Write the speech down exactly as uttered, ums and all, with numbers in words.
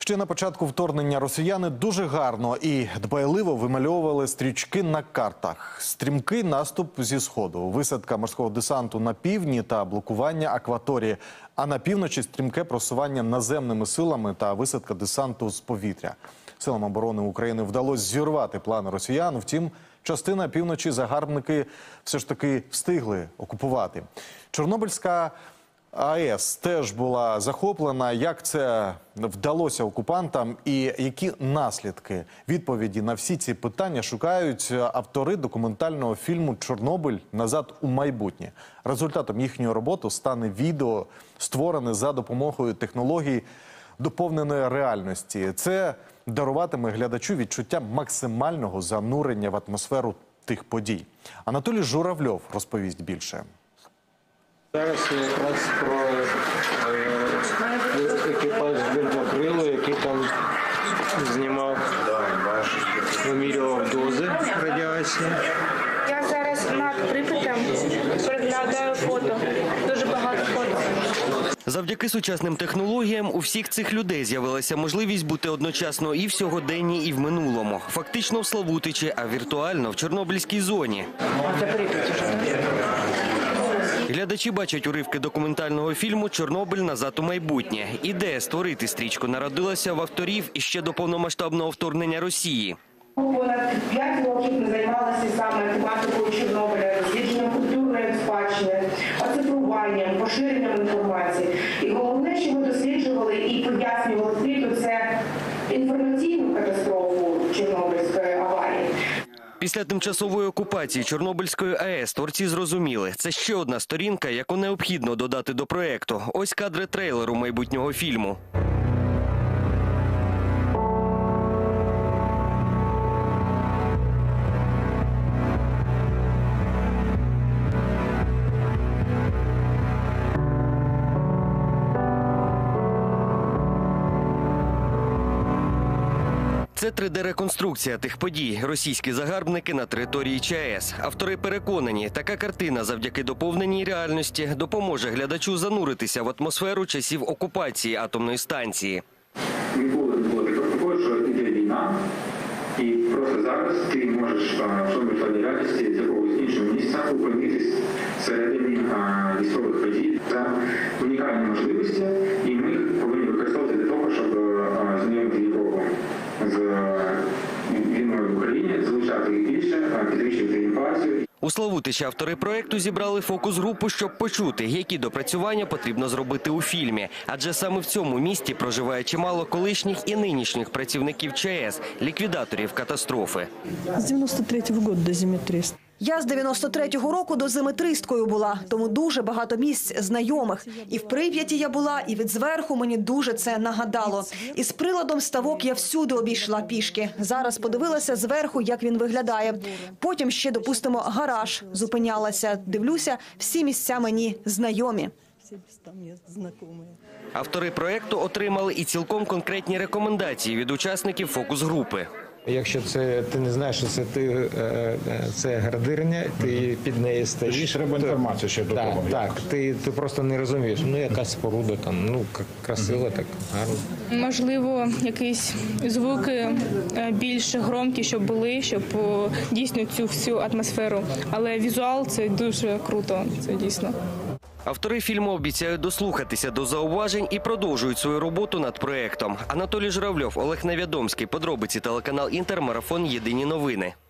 Ще на початку вторгнення росіяни дуже гарно і дбайливо вимальовували стрічки на картах. Стрімкий наступ зі сходу, висадка морського десанту на півдні та блокування акваторії. А на півночі стрімке просування наземними силами та висадка десанту з повітря. Силам оборони України вдалося зірвати плани росіян. Втім, частина півночі загарбники все ж таки встигли окупувати. Чорнобильська АЕС теж була захоплена. Як це вдалося окупантам і які наслідки? Відповіді на всі ці питання шукають автори документального фільму «Чорнобиль. Назад у майбутнє». Результатом їхньої роботи стане відео, створене за допомогою технологій доповненої реальності. Це даруватиме глядачу відчуття максимального занурення в атмосферу тих подій. Анатолій Журавльов розповість більше. Зараз якраз про екіпаж Димокрила, який там знімав, вимірював дози радіації. Я зараз над Прип'ятем переглядаю фото, дуже багато фото. Завдяки сучасним технологіям у всіх цих людей з'явилася можливість бути одночасно і в сьогоденні, і в минулому. Фактично в Славутичі, а віртуально в Чорнобильській зоні. Це Прип'ять уже. Глядачі бачать уривки документального фільму «Чорнобиль. Назад у майбутнє». Ідея створити стрічку народилася в авторів іще до повномасштабного вторгнення Росії. Понад п'ять років ми займалися саме тематикою Чорнобиля, дослідженням культурної спадщини, оцифруванням, поширенням інформації. І головне, що ми досліджували і пояснювали світу, це інформаційну катастрофу Чорнобильської аварії. Після тимчасової окупації Чорнобильської АЕС творці зрозуміли – це ще одна сторінка, яку необхідно додати до проєкту. Ось кадри трейлеру майбутнього фільму. Це три де-реконструкція тих подій. Російські загарбники на території ЧАЕС. Автори переконані, така картина завдяки доповненій реальності допоможе глядачу зануритися в атмосферу часів окупації атомної станції. Ніколи не було такого, що йде війна, і просто зараз ти можеш в своїй віртуальній реальності з якогось іншого місця опинитись всередині військових подій. Це унікальні можливості, і ми їх повинні використовувати для того, щоб знайомити Європу з війною в Україні, залучати їх більше, підвищувати інформацію. У Славутичі автори проєкту зібрали фокус-групу, щоб почути, які допрацювання потрібно зробити у фільмі. Адже саме в цьому місті проживає чимало колишніх і нинішніх працівників ЧАЕС, ліквідаторів катастрофи. З дев'яносто третього року до зими трист. Я з дев'яносто третього року до зими тристкою була, тому дуже багато місць знайомих. І в Прип'яті я була, і від зверху мені дуже це нагадало. І з приладом ставок я всюди обійшла пішки. Зараз подивилася зверху, як він виглядає. Потім ще, допустимо, гараж. Зупинялася, дивлюся, всі місця мені знайомі. Автори проєкту отримали і цілком конкретні рекомендації від учасників фокус-групи. Якщо це ти не знаєш, що це ти це градирня, ти під нею стоїш. Треба інформацію ще до того. Так, так, ти, ти просто не розумієш. Ну, якась споруда там, ну, красиво, так, гарно. Можливо, якісь звуки більш громкі, щоб були, щоб дійсно цю всю атмосферу. Але візуал – це дуже круто, це дійсно. Автори фільму обіцяють дослухатися до зауважень і продовжують свою роботу над проєктом. Анатолій Журавльов, Олег Невідомський. Подробиці телеканал «Інтер», марафон «Єдині новини».